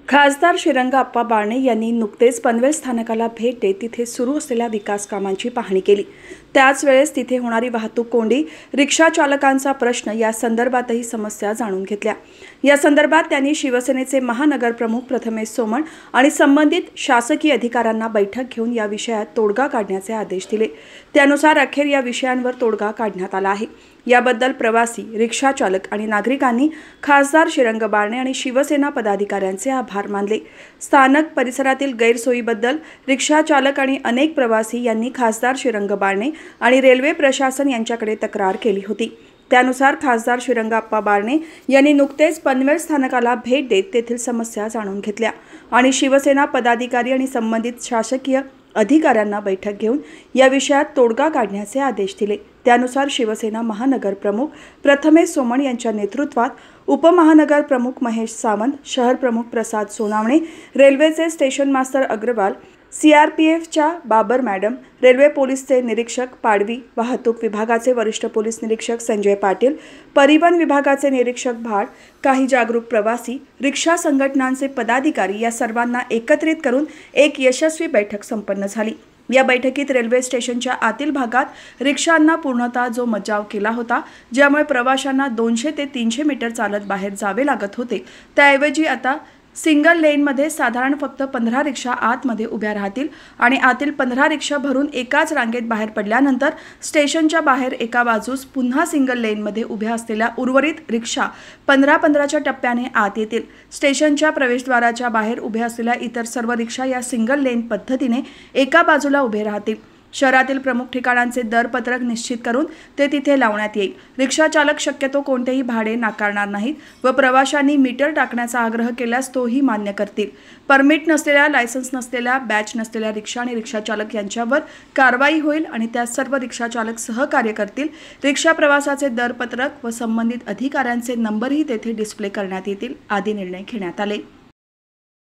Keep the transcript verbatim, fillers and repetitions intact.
खासदार श्रीरंग अप्पा बारणे यांनी नुकतेच पनवेल स्थानकाला भेट देत तिथे सुरू असलेल्या विकास कामांची पाहणी केली। त्याच वेळेस तिथे होणारी वाहतूक कोंडी, रिक्षा चालकांचा प्रश्न या संदर्भातही समस्या जाणून घेतल्या। या संदर्भात त्यांनी शिवसेनेचे महानगर प्रमुख प्रथमेश सोमण आणि संबंधित शासकीय अधिकाऱ्यांना बैठक घेऊन या विषयात तोडगा काढण्याचे आदेश दिले। त्यानुसार अखेर या विषयांवर तोडगा काढण्यात आला आहे। याबद्दल प्रवासी, रिक्षा चालक आणि नागरिकांनी खासदार श्रीरंग बारणे आणि शिवसेना पदाधिकाऱ्यांचे आभार मानले। स्थानक परिसरातील गैरसोयीबद्दल रिक्षा चालक आणि अनेक प्रवासी यांनी खासदार श्रीरंग बारणे आणि रेल्वे प्रशासन यांच्याकडे तक्रार केली होती। त्यानुसार खासदार श्रीरंग अप्पा बारणे यांनी नुकतेच पनवेल स्थानकाला भेट देत तेथील समस्या जाणून घेतल्या आणि शिवसेना पदाधिकारी आणि संबंधित शासकीय अधिकाऱ्यांना बैठक घेऊन या विषयात तोडगा काढण्याचे आदेश दिले। त्यानुसार शिवसेना महानगर प्रमुख प्रथमेश सोमण यांच्या नेतृत्वात उपमहानगर प्रमुख महेश सावंत, शहर प्रमुख प्रसाद सोनावणे, रेल्वेचे स्टेशन मास्तर अग्रवाल, सीआरपीएफच्या बाबर मॅडम, रेल्वे पोलीसचे निरीक्षक पाडवी, वाहतूक विभागाचे वरिष्ठ पोलीस निरीक्षक संजय पाटील, परिवहन विभागाचे निरीक्षक भाड, काही जागरूक प्रवासी, रिक्षा संघटनांचे पदाधिकारी या सर्वांना एकत्रित करून एक यशस्वी बैठक संपन्न झाली। या बैठकीत रेल्वे स्टेशनच्या आतील भागात रिक्षांना पूर्णतः जो मज्जाव केला होता, ज्यामुळे प्रवाशांना दोनशे ते तीनशे मीटर चालत बाहेर जावे लागत होते, त्याऐवजी आता सिंगल लेनमध्ये साधारण फक्त पंधरा रिक्षा आतमध्ये उभ्या राहतील आणि आतील पंधरा रिक्षा भरून एकाच रांगेत बाहेर पडल्यानंतर स्टेशनच्या बाहेर एका बाजूस पुन्हा सिंगल लेनमध्ये उभ्या असलेल्या उर्वरित रिक्षा पंधरा पंधराच्या टप्प्याने आत येतील। स्टेशनच्या प्रवेशद्वाराच्या बाहेर उभ्या असलेल्या इतर सर्व रिक्षा या सिंगल लेन पद्धतीने एका बाजूला उभे राहतील। शहरातील प्रमुख ठिकाणांचे दरपत्रक निश्चित करून ते तिथे लावण्यात येईल। रिक्षा चालक शक्यतो कोणतेही भाडे नाकारणार नाहीत व प्रवाशांनी मीटर टाकण्याचा आग्रह केल्यास तोही मान्य करतील। परमिट नसलेल्या, लायसन्स नसलेल्या, बॅच नसलेल्या रिक्षा आणि रिक्षा चालक यांच्यावर कारवाई होईल आणि त्या सर्व रिक्षा चालक सहकार्य करतील। रिक्षा प्रवासाचे दरपत्रक व संबंधित अधिकाऱ्यांचे नंबरही तेथे डिस्प्ले करण्यात येतील आदी निर्णय घेण्यात आले।